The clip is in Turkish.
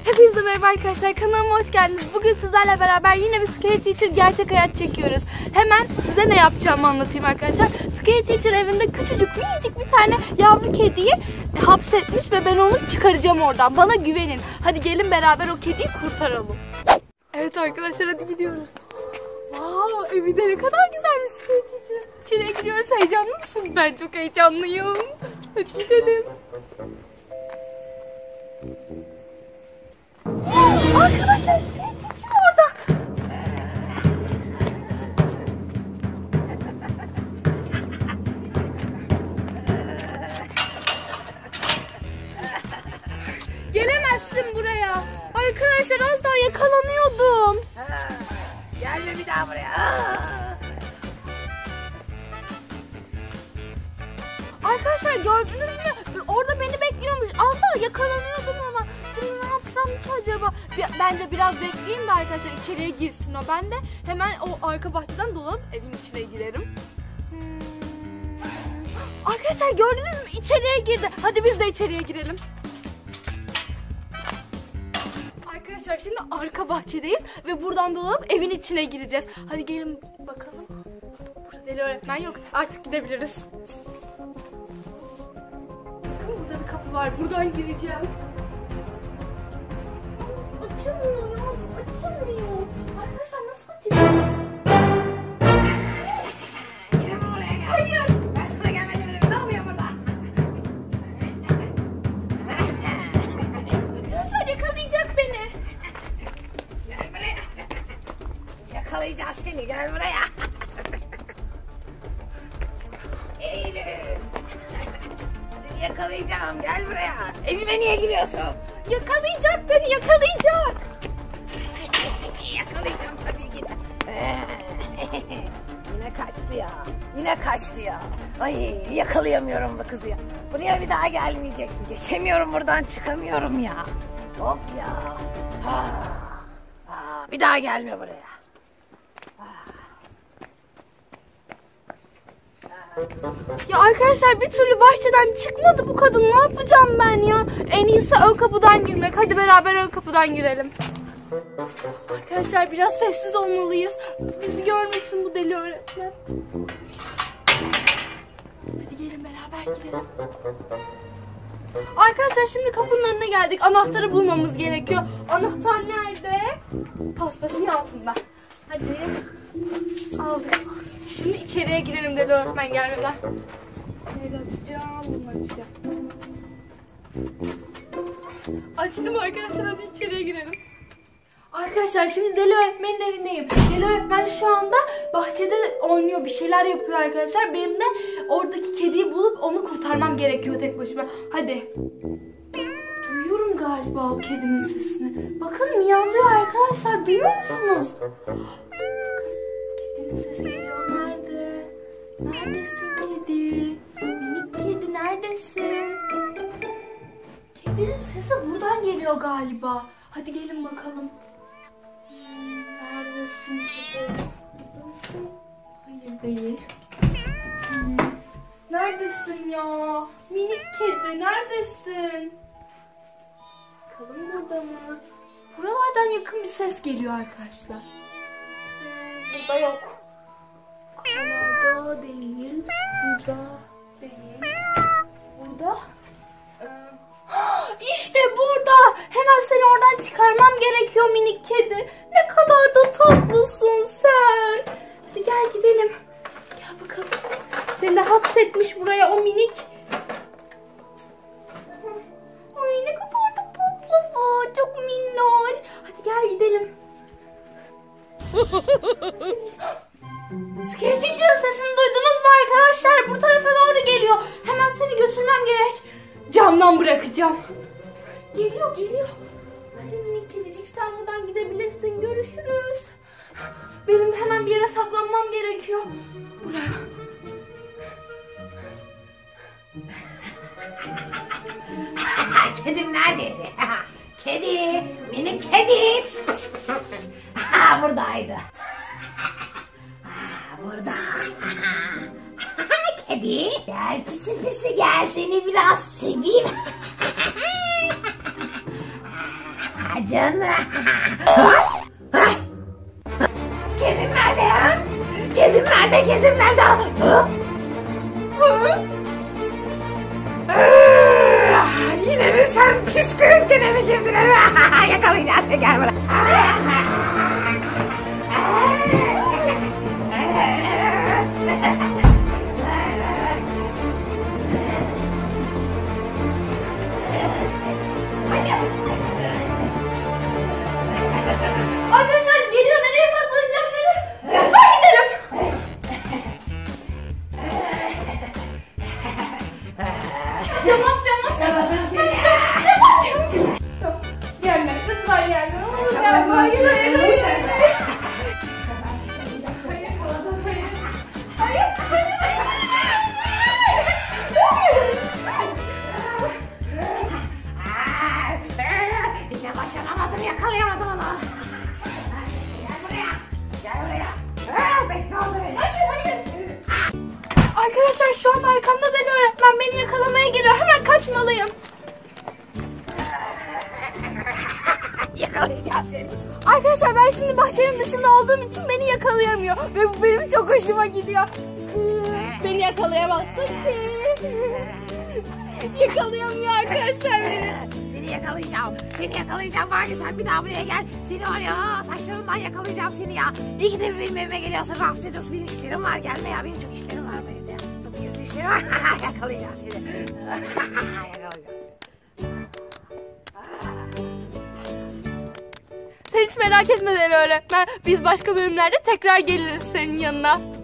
Hepinize merhaba arkadaşlar, kanalıma hoş geldiniz. Bugün sizlerle beraber yine bir Scary Teacher gerçek hayat çekiyoruz. Hemen size ne yapacağımı anlatayım arkadaşlar. Scary Teacher evinde küçücük minicik bir tane yavru kediyi hapsetmiş ve ben onu çıkaracağım oradan. Bana güvenin. Hadi gelin beraber o kediyi kurtaralım. Evet arkadaşlar, hadi gidiyoruz. Wow, evinde ne kadar güzel bir Scary Teacher. İçine giriyoruz. Heyecanlı mısınız? Ben çok heyecanlıyım. Hadi gidelim. Arkadaşlar, Scary Teacher orada. Gelemezsin buraya. Arkadaşlar, az daha yakalanıyordum. Gelme bir daha buraya. Arkadaşlar, gördünüz mü? Orada beni bekliyormuş. Az daha yakalanıyordum ama. Şimdi ne yapsam ki acaba? Bence biraz bekleyeyim de arkadaşlar içeriye girsin o. Ben de hemen o arka bahçeden dolanıp evin içine girerim. Arkadaşlar, gördünüz mü? İçeriye girdi. Hadi biz de içeriye girelim. Arkadaşlar, şimdi arka bahçedeyiz ve buradan dolanıp evin içine gireceğiz. Hadi gelin bakalım. Burada deli öğretmen yok. Artık gidebiliriz. Burada bir kapı var. Buradan gireceğim. Açılmıyor ya. Açılmıyor. Arkadaşlar, nasıl açacağım? Yine mi oraya geldin? Hayır. Ben sana gelmedim dedim. Ne oluyor burada? Arkadaşlar, yakalayacak beni. Gel buraya. Yakalayacağız seni. Gel buraya. Eylül. Yakalayacağım. Gel buraya. Evime niye giriyorsun? Yakalayacak beni. Yakalayacak. Yakalayacağım tabii ki de. Yine kaçtı ya. Yine kaçtı ya. Ay, yakalayamıyorum bu kızı ya. Buraya bir daha gelmeyeceksin. Geçemiyorum buradan, çıkamıyorum ya. Of ya. Bir daha gelme buraya. Ya arkadaşlar, bir türlü bahçeden çıkmadı bu kadın. Ne yapacağım ben ya? En iyisi ön kapıdan girmek. Hadi beraber ön kapıdan girelim. Arkadaşlar, biraz sessiz olmalıyız. Bizi görmesin bu deli öğretmen. Hadi gelin beraber girelim. Arkadaşlar, şimdi kapının önüne geldik. Anahtarı bulmamız gerekiyor. Anahtar nerede? Paspasın altında. Hadi. Aldık. Şimdi içeriye girelim deli öğretmen gelmeden. Neyle açacağım? Bunu açacağım. Açtım arkadaşlar, hadi içeriye girelim. Arkadaşlar, şimdi deli öğretmenin evindeyim. Deli öğretmen şu anda bahçede oynuyor, bir şeyler yapıyor arkadaşlar. Benim de oradaki kediyi bulup onu kurtarmam gerekiyor tek başıma. Hadi. Duyuyorum galiba o kedinin sesini. Bakın, miyavlıyor arkadaşlar, duyuyor musunuz? Bakın, kedinin sesi geliyor. Nerede? Neredesin kedi? Minik kedi, neredesin? Kedinin sesi buradan geliyor galiba. Hadi gelin bakalım. Neredesin kedi? Burada mısın? Hayır, değil. Neredesin ya? Minik kedi, neredesin? Bakalım burada mı? Buralardan yakın bir ses geliyor arkadaşlar. Burada yok. Burada değil. Burada değil. Burada. İşte burada. Hemen seni oradan çıkarmam gerekiyor minik kedi. Ne kadar da tatlısın sen. Hadi gel gidelim. Gel bakalım. Seni de hapsetmiş buraya o minik. Ay, ne kadar da tatlı bu. Çok minnoş. Hadi gel gidelim. Scary Teacher'ın sesini duydunuz mu arkadaşlar? Bu tarafa doğru geliyor. Hemen seni götürmem gerek. Camdan bırakacağım. Geliyor, geliyor. Hadi minik kedicik, sen buradan gidebilirsin. Görüşürüz. Benim hemen bir yere saklanmam gerekiyor. Buraya. Kedim neredeydi? Kedi, minik kedi. Buradaydı. Burada. Kedi, gel pisi pisi, gel seni biraz seveyim. Canım. Kedim nerede ya? Kedim nerede? Kedim nerede? Yine mi sen pis kız, gene mi girdin eve? Yakalayacağız seni, gel buraya. Arkadaşlar geliyor, nereye saklanacağım beni? Mutfağa gidelim. Tamam. Gelme, lütfen gelme. Hayır. Yine başaramadım, yakalayamadım onu. Gel buraya. Bekle orada beni. Hayır. Arkadaşlar şu an arkamda Deli öğretmen beni yakalamaya geliyor. Hemen kaçmalıyım. Yakalayacağım seni. Arkadaşlar ben şimdi bahçenin dışında olduğum için beni yakalayamıyor. Ve bu benim çok hoşuma gidiyor. Beni yakalayamazsın ki. Yakalayamıyor arkadaşlar beni. Seni yakalayacağım. Seni yakalayacağım var ya, sen bir daha buraya gel. Seni var ya, saçlarından yakalayacağım seni ya. İyi ki de benim evime geliyorsun, rahatsız ediyorsun. Benim işlerim var, gelme ya. Benim çok işlerim var bu evde. Çok gizli işlerim var. Yakalayacağım seni. Yakalayacağım. Sen hiç merak etme Deli öğretmen. Biz başka bölümlerde tekrar geliriz senin yanına.